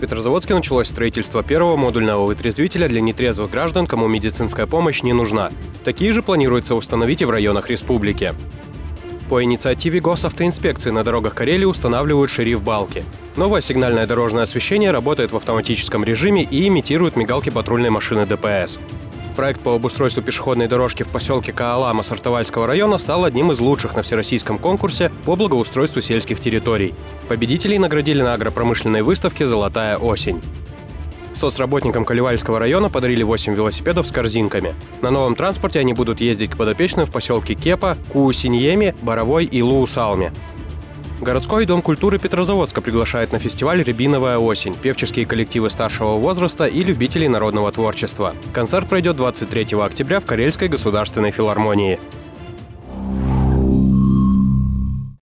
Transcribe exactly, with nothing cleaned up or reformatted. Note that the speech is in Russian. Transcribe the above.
Петрозаводске началось строительство первого модульного вытрезвителя для нетрезвых граждан, кому медицинская помощь не нужна. Такие же планируется установить и в районах республики. По инициативе госавтоинспекции на дорогах Карелии устанавливают шериф-балки. Новое сигнальное дорожное освещение работает в автоматическом режиме и имитирует мигалки патрульной машины ДПС. Проект по обустройству пешеходной дорожки в поселке Каалама Сартовальского района стал одним из лучших на всероссийском конкурсе по благоустройству сельских территорий. Победителей наградили на агропромышленной выставке «Золотая осень». Соцработникам Калевальского района подарили восемь велосипедов с корзинками. На новом транспорте они будут ездить к подопечным в поселке Кепа, Куусиньеме, Боровой и Луусалме. Городской дом культуры Петрозаводска приглашает на фестиваль «Рябиновая осень» певческие коллективы старшего возраста и любителей народного творчества. Концерт пройдет двадцать третьего октября в Карельской государственной филармонии.